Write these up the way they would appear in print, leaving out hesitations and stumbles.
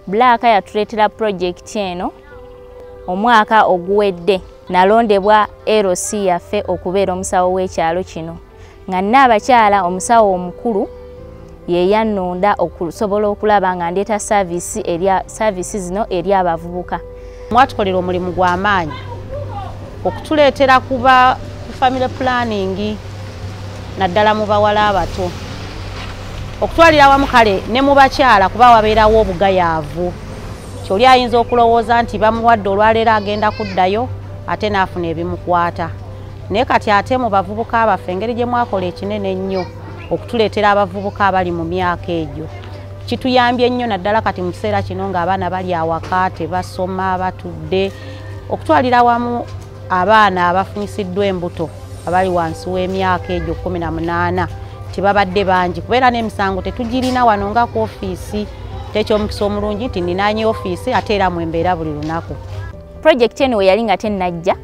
BRAC yatuleetera project eno omwaka oguwedde nalondebwa LC yaffe okubeera omusawo w'ekyalo kino nga naabakyala omusawo omukulu ye yannonda okusobola okulaba nga ndeeta service zino eri abavubuka. Mwatukolera omulimu gw'amaanyi okutuleetera kuba family planning naddala mu bawala abato okutwalira wamu kale ne mu bakyala kuba wabeerawo obugayaavu kyoli ayinza okulowooza nti bamuwadde olwaleero agenda kuddayo ate naafuna ebimukwata naye kati ate mu bavubuka abaffe engeri gye mwakola ekinene ennyo okutuleetera abavubuka abali mu myaka egyo kituyambye ennyo naddala kati mu kiseera kino ng'abaana bali awaka tebasoma batudde okutwalira wamu abaana abafunyisiddwa embuto abali wansi w'emyaka egyo 18 tebabadde bangi kubeera n'emisango tetugirina wano nga ku ofiisi tekyomukisa omulungi nti ninaanye ofiisi ate era mwembeera buli lunaku. Project eno we yali nga tennajja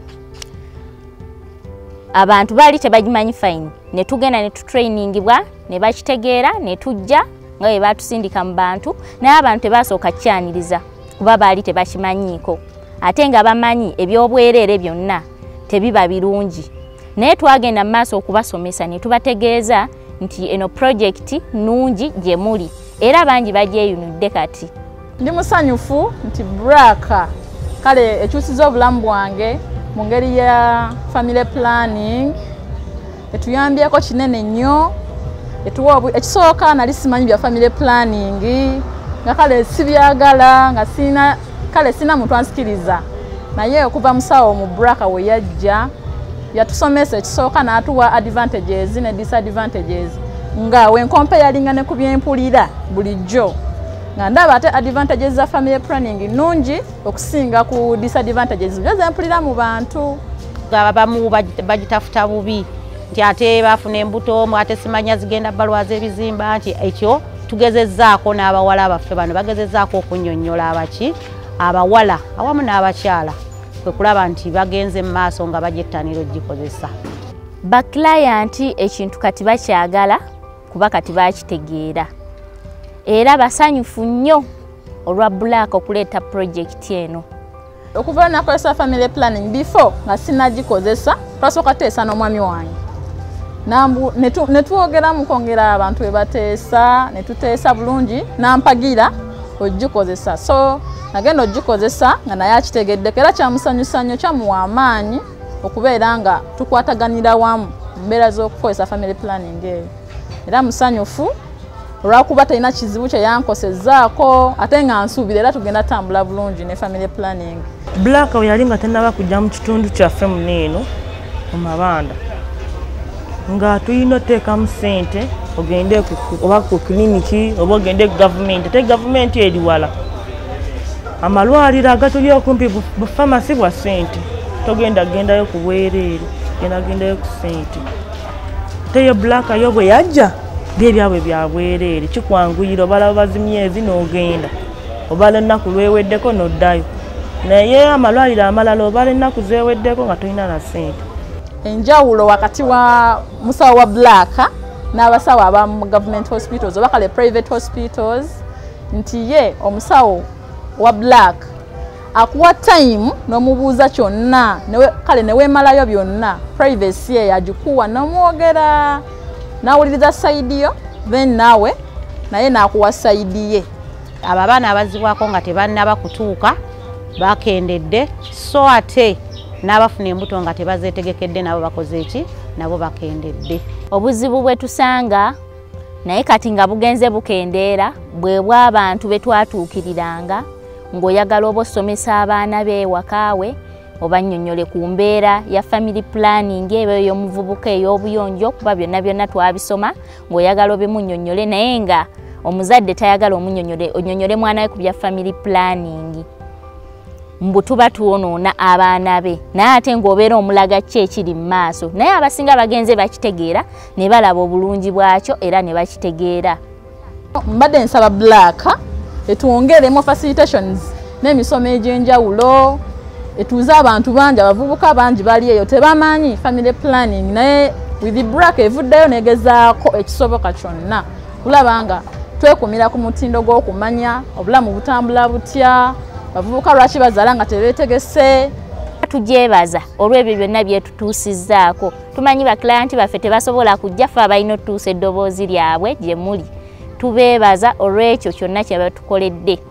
abantu baali tebagimanyi fine ne tugenda ne tutrainingibwa ne bakitegeera ne tujja nga bwe baatusindika mu bantu naye abantu tebasooka kyaniriza kuba baali tebakimanyiiko ate nga bamanyi ebyobwereere byonna tebiba birungi naye twagenda mu maaso okubasomesa ne tubategeeza nti eno project nnungi gye muli era bangi bagyeyunudde kati. Ndi musanyufu nti BRAC kale ekyusiza obulamu bwange mu ngeri ya family planning etuyambyeko kinene nnyo ekisooka nali simanyi bya family planning nga kale sibyagala nga sina muntu ansikiriza naye okuva musawo mu BRAC we yajja yatusomesa ekisooka n'atuwa advantages ne disadvantages nga wenkompeyalinga ne ku byempulira bulijjo nga ndaba ate advantages za family planning nnungi okusinga ku disadvantages zempulira mu bantu. Abamu bagitafuta bubi nti ate bafuna embuto ate simanya zigenda balwa z'ebizimba nti ekyo tugezezzaako n'abawala baffe bano bagezezzaako okunnyonnyola abawala awamu n'abakyala kwe kulaba nti bagenze mu maaso nga bajettanira ogikozesa. Baklayant ekintu kati bakyagala kuba kati bakitegeera era basanyufu nnyo olwa BRAC okuleeta project eno. Okuva nakozesa family planning before nga sinagikozesa twasooka teesa n'omwami wange netwogera mu kwongera abantu we bateesa ne tuteesa bulungi nampagira ogikozesa so nagenda ogikozesa nga naye akitegeddeko era kyamusanyusa nnyo kyamuwa amaanyi okubeera nga tukwataganira wamu mbeera z'okukozesa family planning eyo era musanyufu olwakuba talina kizibu kye yankosezzaako ate nga nsuubira era tugenda tambula bulungi ne family planning. BRAC we yali nga tennaba kujja mu kitundu kyaffe muneeno mu mabanda nga tulina oteekamu ssente ogende oba ku kiliniki oba ogende gavumenti ate gavumenti eri wala amalwaliro agatuli okumpi bufamasi bwa ssente togendagendayo ku bwereere gendagendayo ku ssente ate yo BRAC yo bwe yajja by'ebyabwe bya bwereere kikwanguyira obalaba bazimyezi n'ogenda obala ennaku lweweddeko n'oddayo naye amalwaliro amalala obala ennaku zeeweddeko nga tolina na ssente. Enjawulo wakati wa musawo wa BRAC n'abasawo abamu government hospitals oba kale private hospitals nti ye omusawo wa BRAC akuwa time n'omubuuza kyonna kale neweemalayo byonna privacy ye yagikuwa n'omwogera nawuliriza sayidi yo then nawe naye n'akuwa sayidi ye. Abo abaana abazibwako nga tebannaba kutuuka bakendedde so ate n'abafuna embuto nga tebazeetegekedde nabo bakoze eki nabo bakendedde. Obuzibu bwe tusanga naye kati nga bugenze bukendeera bwe bw'abantu be twatuukiriranga ng'oyagala oba osomesa abaana b'ewakaawe oba nnyonnyole ku mbeera ya family planning eyo ey'omuvubuka ey'obuyonjo kuba byonna twabisoma ng'oyagala obimunnyonnyole naye nga omuzadde tayagala onnyonnyole mwana we ku bya family planning mbu tuba tuwonoona abaana be naye ate ng'obeera omulaga ki ekiri mu maaso naye abasinga bagenze bakitegeera ne balaba obulungi bwakyo era ne bakitegeera. Mbadde nsaba BRAC etwongeremu facilitations n'emisomo egy'enjawulo etuuze abantu bangi abavubuka bangi bali eyo tebamanyi family planning naye with BRAC evuddeyo negezaako ekisoboka kyonna kulaba nga twekumira ku mutindo gw'okumanya obulamu butambula butya, bavubuka lwaki bazaala nga tebeetegese. Tujebaza olw'ebyo byonna byetutuusizzaako. Tumanyi baklayenti baffe tebasobola kujja ffe abalina otutuusa eddoboozi lyabwe gye muli. Tubeebaza olw'ekyo kyonna kye batukoledde.